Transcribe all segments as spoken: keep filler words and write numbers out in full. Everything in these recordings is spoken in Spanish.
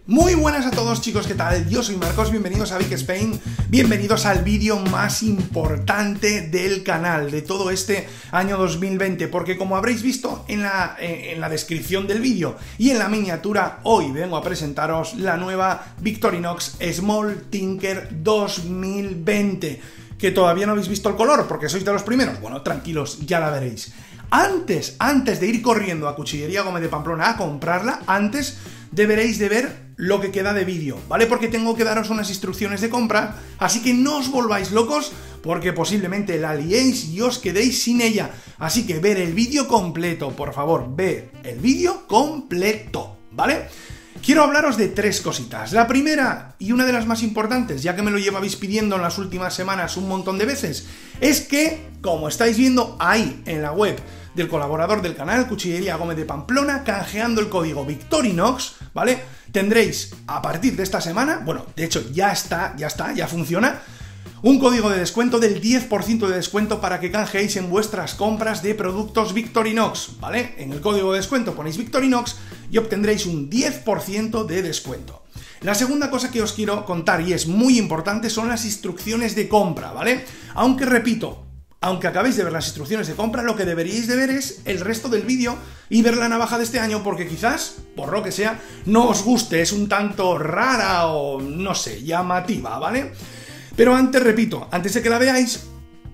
Muy buenas a todos, chicos, ¿qué tal? Yo soy Marcos, bienvenidos a Vic Spain, bienvenidos al vídeo más importante del canal de todo este año dos mil veinte, porque como habréis visto en la, eh, en la descripción del vídeo y en la miniatura, hoy vengo a presentaros la nueva Victorinox Small Tinker dos mil veinte, que todavía no habéis visto el color porque sois de los primeros. Bueno, tranquilos, ya la veréis. Antes, antes de ir corriendo a Cuchillería Gómez de Pamplona a comprarla, antes deberéis de ver lo que queda de vídeo, ¿vale? Porque tengo que daros unas instrucciones de compra, así que no os volváis locos porque posiblemente la liéis y os quedéis sin ella. Así que ver el vídeo completo, por favor, ver el vídeo completo, ¿vale? Quiero hablaros de tres cositas. La primera, y una de las más importantes, ya que me lo llevabais pidiendo en las últimas semanas un montón de veces, es que, como estáis viendo ahí en la web del colaborador del canal, Cuchillería Gómez de Pamplona, canjeando el código Victorinox, ¿vale? Tendréis, a partir de esta semana, bueno, de hecho ya está, ya está, ya funciona, un código de descuento del diez por ciento de descuento para que canjeéis en vuestras compras de productos Victorinox, ¿vale? En el código de descuento ponéis Victorinox y obtendréis un diez por ciento de descuento. La segunda cosa que os quiero contar, y es muy importante, son las instrucciones de compra, ¿vale? Aunque repito, aunque acabéis de ver las instrucciones de compra, lo que deberíais de ver es el resto del vídeo y ver la navaja de este año, porque quizás, por lo que sea, no os guste, es un tanto rara o, no sé, llamativa, ¿vale? Pero antes, repito, antes de que la veáis,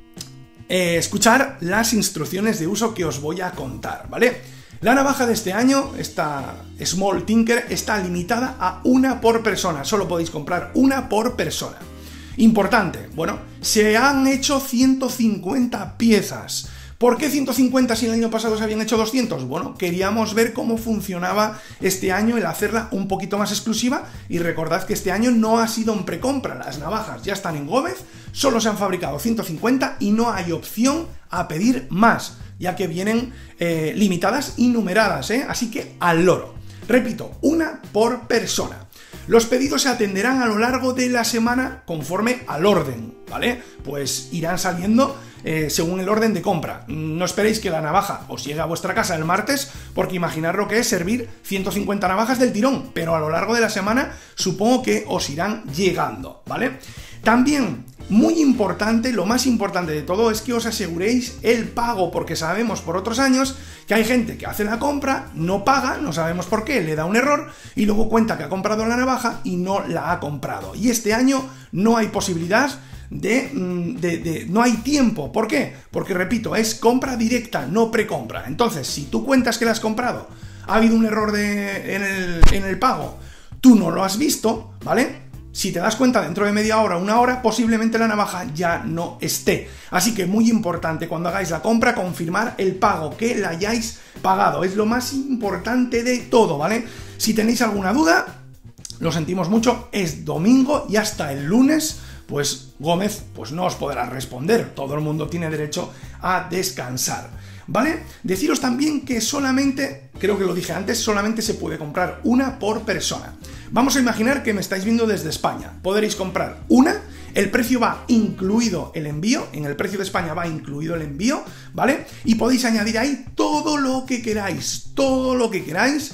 eh, escuchar las instrucciones de uso que os voy a contar, ¿vale? La navaja de este año, esta Small Tinker, está limitada a una por persona, solo podéis comprar una por persona. Importante, bueno, se han hecho ciento cincuenta piezas. ¿Por qué ciento cincuenta si el año pasado se habían hecho doscientos? Bueno, queríamos ver cómo funcionaba este año el hacerla un poquito más exclusiva, y recordad que este año no ha sido en precompra, las navajas ya están en Gómez, solo se han fabricado ciento cincuenta y no hay opción a pedir más, ya que vienen eh, limitadas y numeradas, ¿eh? Así que al loro. Repito, una por persona. Los pedidos se atenderán a lo largo de la semana conforme al orden, ¿vale? Pues irán saliendo eh, según el orden de compra. No esperéis que la navaja os llegue a vuestra casa el martes, porque imaginar lo que es servir ciento cincuenta navajas del tirón, pero a lo largo de la semana supongo que os irán llegando, ¿vale? También, muy importante, lo más importante de todo es que os aseguréis el pago, porque sabemos por otros años que hay gente que hace la compra, no paga, no sabemos por qué, le da un error y luego cuenta que ha comprado la navaja y no la ha comprado. Y este año no hay posibilidad de, de, de no hay tiempo. ¿Por qué? Porque, repito, es compra directa, no precompra. Entonces, si tú cuentas que la has comprado, ha habido un error de, en, el, en el pago, tú no lo has visto, ¿vale? Si te das cuenta dentro de media hora, una hora, posiblemente la navaja ya no esté. Así que muy importante cuando hagáis la compra, confirmar el pago, que la hayáis pagado. Es lo más importante de todo, ¿vale? Si tenéis alguna duda, lo sentimos mucho, es domingo y hasta el lunes, pues Gómez pues no os podrá responder. Todo el mundo tiene derecho a descansar, ¿vale? Deciros también que solamente, creo que lo dije antes, solamente se puede comprar una por persona. Vamos a imaginar que me estáis viendo desde España. Podréis comprar una, el precio va incluido el envío, en el precio de España va incluido el envío, ¿vale? Y podéis añadir ahí todo lo que queráis, todo lo que queráis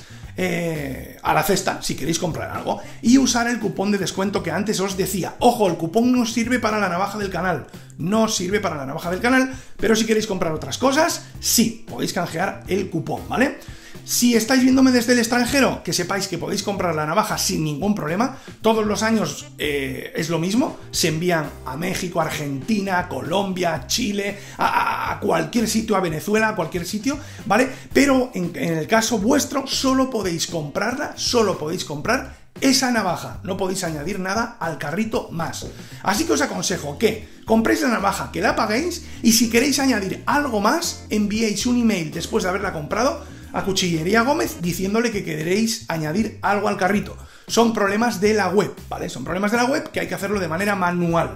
eh, a la cesta, si queréis comprar algo, y usar el cupón de descuento que antes os decía. Ojo, el cupón no sirve para la navaja del canal, no sirve para la navaja del canal, pero si queréis comprar otras cosas, sí, podéis canjear el cupón, ¿vale? Si estáis viéndome desde el extranjero, que sepáis que podéis comprar la navaja sin ningún problema. Todos los años eh, es lo mismo, se envían a México, Argentina, Colombia, Chile, a, a cualquier sitio, a Venezuela, a cualquier sitio, ¿vale? Pero en, en el caso vuestro, solo podéis comprarla, solo podéis comprar esa navaja, no podéis añadir nada al carrito más. Así que os aconsejo que compréis la navaja, que la paguéis, y si queréis añadir algo más, enviéis un email después de haberla comprado a Cuchillería Gómez diciéndole que queréis añadir algo al carrito. Son problemas de la web, ¿vale? Son problemas de la web que hay que hacerlo de manera manual.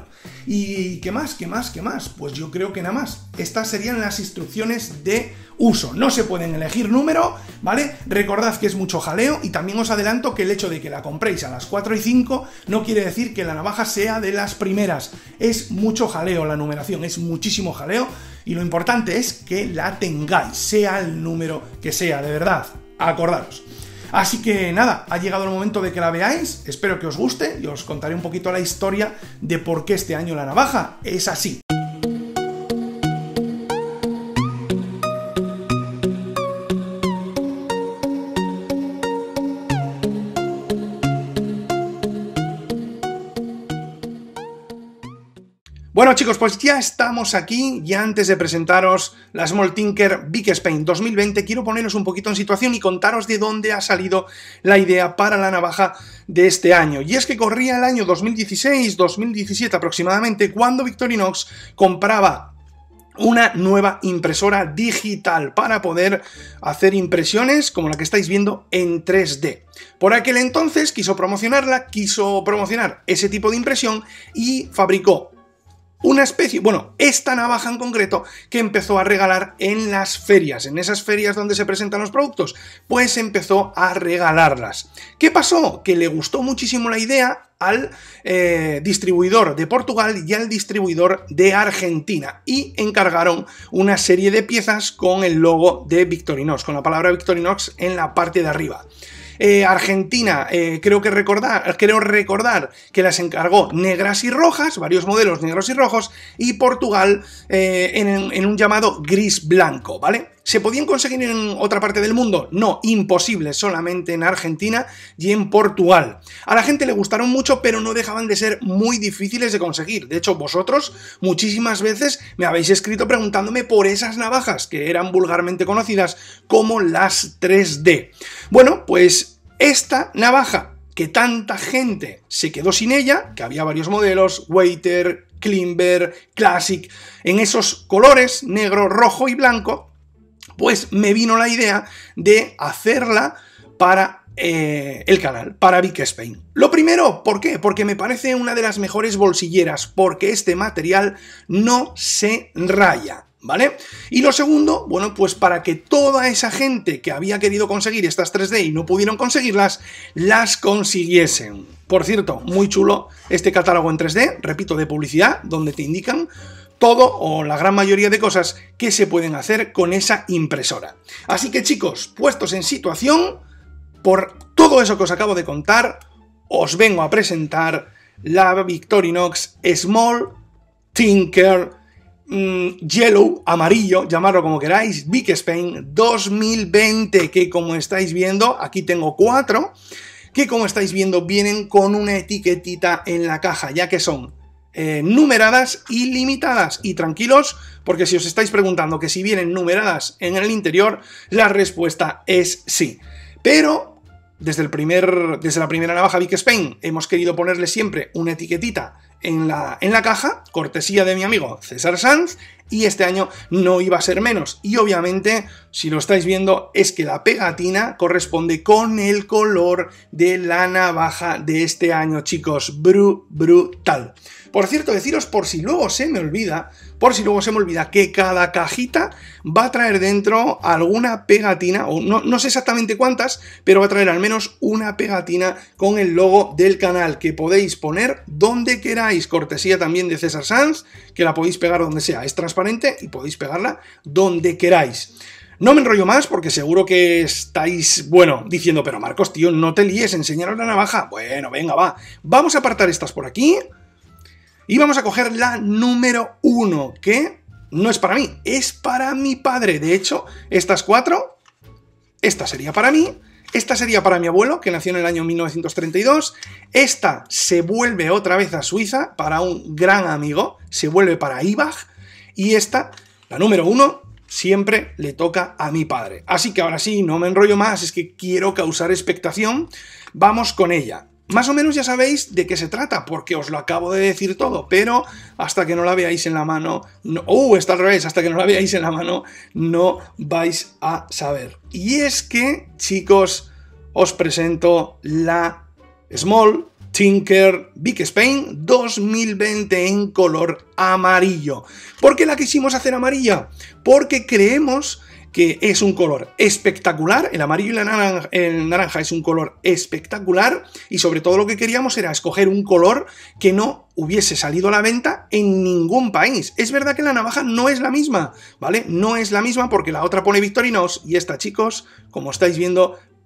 ¿Y qué más? ¿Qué más? ¿Qué más? Pues yo creo que nada más. Estas serían las instrucciones de uso. No se pueden elegir número, ¿vale? Recordad que es mucho jaleo, y también os adelanto que el hecho de que la compréis a las cuatro y cinco no quiere decir que la navaja sea de las primeras. Es mucho jaleo la numeración, es muchísimo jaleo, y lo importante es que la tengáis, sea el número que sea, de verdad. Acordaros. Así que nada, ha llegado el momento de que la veáis, espero que os guste y os contaré un poquito la historia de por qué este año la navaja es así. Bueno chicos, pues ya estamos aquí y antes de presentaros la Small Tinker Big Spine dos mil veinte quiero poneros un poquito en situación y contaros de dónde ha salido la idea para la navaja de este año. Y es que corría el año dos mil dieciséis dos mil diecisiete aproximadamente cuando Victorinox compraba una nueva impresora digital para poder hacer impresiones como la que estáis viendo en tres D. Por aquel entonces quiso promocionarla, quiso promocionar ese tipo de impresión y fabricó una especie, bueno, esta navaja en concreto que empezó a regalar en las ferias, en esas ferias donde se presentan los productos, pues empezó a regalarlas. ¿Qué pasó? Que le gustó muchísimo la idea al eh, distribuidor de Portugal y al distribuidor de Argentina y encargaron una serie de piezas con el logo de Victorinox, con la palabra Victorinox en la parte de arriba. Eh, Argentina, eh, creo que recordar, creo recordar que las encargó negras y rojas, varios modelos negros y rojos, y Portugal eh, en, en un llamado gris-blanco, ¿vale? ¿Se podían conseguir en otra parte del mundo? No, imposible, solamente en Argentina y en Portugal. A la gente le gustaron mucho, pero no dejaban de ser muy difíciles de conseguir. De hecho, vosotros muchísimas veces me habéis escrito preguntándome por esas navajas, que eran vulgarmente conocidas como las tres D. Bueno, pues esta navaja, que tanta gente se quedó sin ella, que había varios modelos, Waiter, Climber, Classic, en esos colores, negro, rojo y blanco, pues me vino la idea de hacerla para eh, el canal, para Big Spine. Lo primero, ¿por qué? Porque me parece una de las mejores bolsilleras, porque este material no se raya, ¿vale? Y lo segundo, bueno, pues para que toda esa gente que había querido conseguir estas tres D y no pudieron conseguirlas, las consiguiesen. Por cierto, muy chulo este catálogo en tres D, repito, de publicidad, donde te indican todo o la gran mayoría de cosas que se pueden hacer con esa impresora. Así que chicos, puestos en situación, por todo eso que os acabo de contar, os vengo a presentar la Victorinox Small Tinker mmm, Yellow, amarillo, llamarlo como queráis, Big Spine dos mil veinte, que como estáis viendo, aquí tengo cuatro, que como estáis viendo vienen con una etiquetita en la caja, ya que son Eh, numeradas y limitadas. Y tranquilos, porque si os estáis preguntando que si vienen numeradas en el interior, la respuesta es sí. Pero desde, el primer, desde la primera navaja Big Spine hemos querido ponerle siempre una etiquetita en la, en la caja, cortesía de mi amigo César Sanz, y este año no iba a ser menos. Y obviamente, si lo estáis viendo, es que la pegatina corresponde con el color de la navaja de este año, chicos. Bru, brutal. Por cierto, deciros, por si luego se me olvida, por si luego se me olvida, que cada cajita va a traer dentro alguna pegatina, o no, no sé exactamente cuántas, pero va a traer al menos una pegatina con el logo del canal, que podéis poner donde queráis, cortesía también de César Sanz, que la podéis pegar donde sea, es transparente y podéis pegarla donde queráis. No me enrollo más porque seguro que estáis, bueno, diciendo, pero Marcos, tío, no te líes, enseñaros la navaja. Bueno, venga, va, vamos a apartar estas por aquí. Y vamos a coger la número uno, que no es para mí, es para mi padre. De hecho, estas cuatro, esta sería para mí, esta sería para mi abuelo, que nació en el año mil novecientos treinta y dos, esta se vuelve otra vez a Suiza, para un gran amigo, se vuelve para Ibach, y esta, la número uno, siempre le toca a mi padre. Así que ahora sí, no me enrollo más, es que quiero causar expectación, vamos con ella. Más o menos ya sabéis de qué se trata, porque os lo acabo de decir todo, pero hasta que no la veáis en la mano, no, uh, está al revés, hasta que no la veáis en la mano, no vais a saber. Y es que, chicos, os presento la Small Tinker Big Spine dos mil veinte en color amarillo. ¿Por qué la quisimos hacer amarilla? Porque creemos que es un color espectacular, el amarillo y la naranja, el naranja es un color espectacular, y sobre todo lo que queríamos era escoger un color que no hubiese salido a la venta en ningún país. Es verdad que la navaja no es la misma, ¿vale? No es la misma porque la otra pone Victorinox y esta, chicos, como estáis viendo,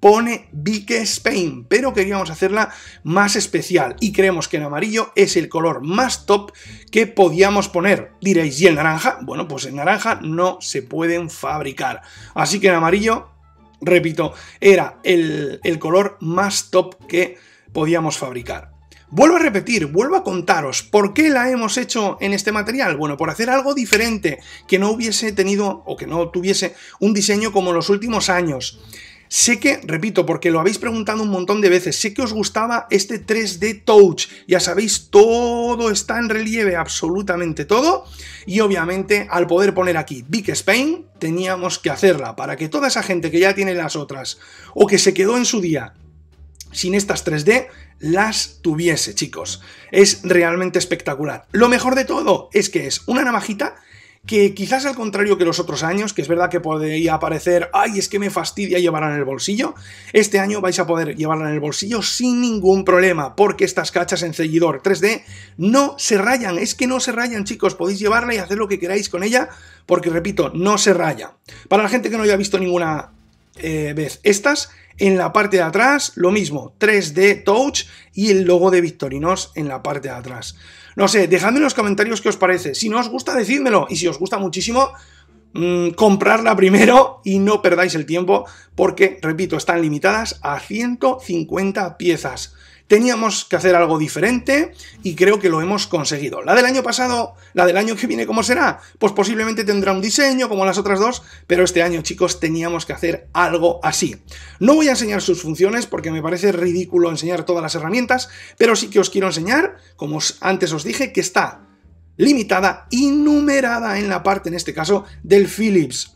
pone Vic Spain, pero queríamos hacerla más especial y creemos que en amarillo es el color más top que podíamos poner. Diréis, ¿y el naranja? Bueno, pues en naranja no se pueden fabricar, así que en amarillo, repito, era el, el color más top que podíamos fabricar. Vuelvo a repetir, vuelvo a contaros por qué la hemos hecho en este material. Bueno, por hacer algo diferente, que no hubiese tenido o que no tuviese un diseño como en los últimos años. Sé que, repito, porque lo habéis preguntado un montón de veces, sé que os gustaba este tres D Touch, ya sabéis, todo está en relieve, absolutamente todo, y obviamente al poder poner aquí Vic Spain, teníamos que hacerla para que toda esa gente que ya tiene las otras, o que se quedó en su día sin estas tres D, las tuviese, chicos. Es realmente espectacular. Lo mejor de todo es que es una navajita que quizás al contrario que los otros años, que es verdad que podría parecer, ay, es que me fastidia llevarla en el bolsillo, este año vais a poder llevarla en el bolsillo sin ningún problema, porque estas cachas en ceñidor tres D no se rayan, es que no se rayan, chicos, podéis llevarla y hacer lo que queráis con ella, porque repito, no se raya. Para la gente que no haya visto ninguna eh, vez estas, en la parte de atrás, lo mismo, tres D Touch y el logo de Victorinox en la parte de atrás. No sé, dejadme en los comentarios qué os parece. Si no os gusta, decídmelo. Y si os gusta muchísimo, mmm, comprarla primero y no perdáis el tiempo porque, repito, están limitadas a ciento cincuenta piezas. Teníamos que hacer algo diferente y creo que lo hemos conseguido. La del año pasado, la del año que viene, ¿cómo será? Pues posiblemente tendrá un diseño como las otras dos, pero este año, chicos, teníamos que hacer algo así. No voy a enseñar sus funciones porque me parece ridículo enseñar todas las herramientas, pero sí que os quiero enseñar, como antes os dije, que está limitada y numerada en la parte, en este caso, del Phillips.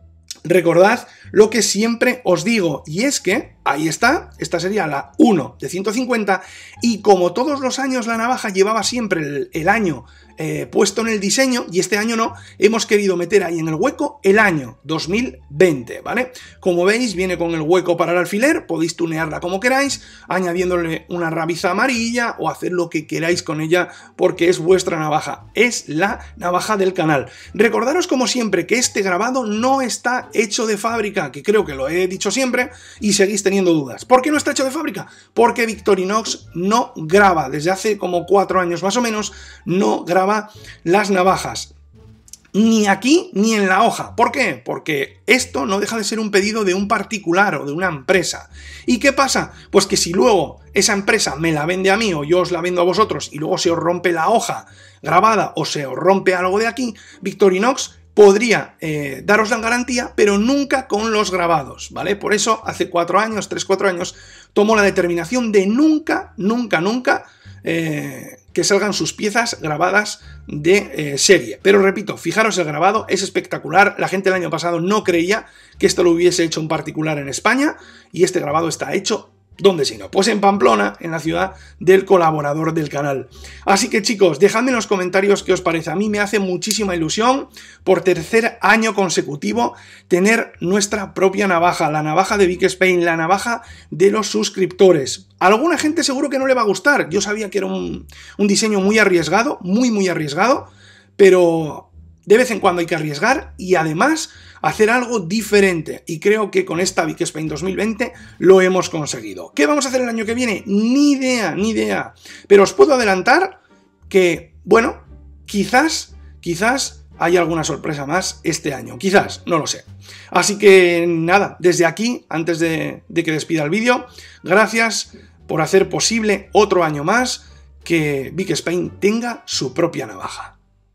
Recordad lo que siempre os digo, y es que, ahí está, esta sería la uno de ciento cincuenta, y como todos los años la navaja llevaba siempre el, el año eh, puesto en el diseño, y este año no, hemos querido meter ahí en el hueco el año dos mil veinte, ¿vale? Como veis, viene con el hueco para el alfiler, podéis tunearla como queráis, añadiéndole una rabiza amarilla, o hacer lo que queráis con ella, porque es vuestra navaja, es la navaja del canal. Recordaros como siempre que este grabado no está hecho de fábrica, que creo que lo he dicho siempre, y seguís teniendo dudas. ¿Por qué no está hecho de fábrica? Porque Victorinox no graba, desde hace como cuatro años más o menos, no graba las navajas. Ni aquí ni en la hoja. ¿Por qué? Porque esto no deja de ser un pedido de un particular o de una empresa. ¿Y qué pasa? Pues que si luego esa empresa me la vende a mí o yo os la vendo a vosotros y luego se os rompe la hoja grabada o se os rompe algo de aquí, Victorinox podría eh, daros la garantía, pero nunca con los grabados, ¿vale? Por eso hace cuatro años, tres, cuatro años, tomó la determinación de nunca, nunca, nunca eh, que salgan sus piezas grabadas de eh, serie. Pero repito, fijaros el grabado, es espectacular. La gente el año pasado no creía que esto lo hubiese hecho un particular en España y este grabado está hecho, ¿dónde si no? Pues en Pamplona, en la ciudad del colaborador del canal. Así que chicos, dejadme en los comentarios qué os parece. A mí me hace muchísima ilusión por tercer año consecutivo tener nuestra propia navaja, la navaja de Vic Spain, la navaja de los suscriptores. A alguna gente seguro que no le va a gustar. Yo sabía que era un, un diseño muy arriesgado, muy muy arriesgado, pero de vez en cuando hay que arriesgar y además hacer algo diferente, y creo que con esta Vic Spain dos mil veinte lo hemos conseguido. ¿Qué vamos a hacer el año que viene? Ni idea, ni idea, pero os puedo adelantar que, bueno, quizás, quizás haya alguna sorpresa más este año, quizás, no lo sé. Así que nada, desde aquí, antes de, de que despida el vídeo, gracias por hacer posible otro año más que Vic Spain tenga su propia navaja.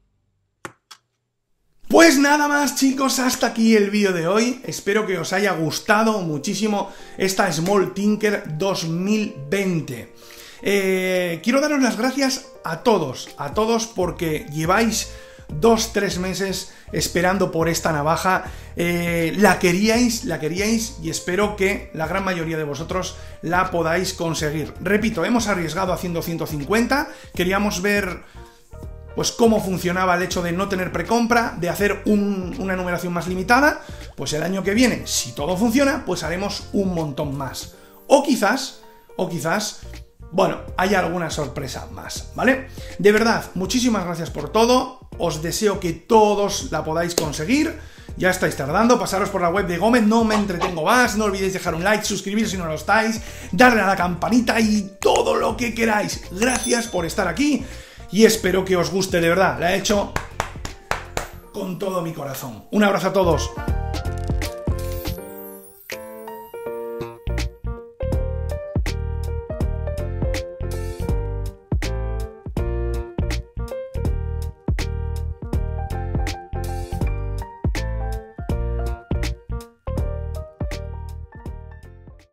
Pues nada más, chicos, hasta aquí el vídeo de hoy. Espero que os haya gustado muchísimo esta Small Tinker dos mil veinte. Eh, quiero daros las gracias a todos, a todos porque lleváis dos, tres meses esperando por esta navaja. Eh, la queríais, la queríais y espero que la gran mayoría de vosotros la podáis conseguir. Repito, hemos arriesgado haciendo ciento cincuenta, queríamos ver pues cómo funcionaba el hecho de no tener precompra, de hacer un, una numeración más limitada. Pues el año que viene, si todo funciona, pues haremos un montón más. O quizás, o quizás, bueno, haya alguna sorpresa más, ¿vale? De verdad, muchísimas gracias por todo. Os deseo que todos la podáis conseguir. Ya estáis tardando, pasaros por la web de Gómez, no me entretengo más, no olvidéis dejar un like, suscribiros si no lo estáis, darle a la campanita y todo lo que queráis. Gracias por estar aquí y espero que os guste de verdad, la he hecho con todo mi corazón. Un abrazo a todos.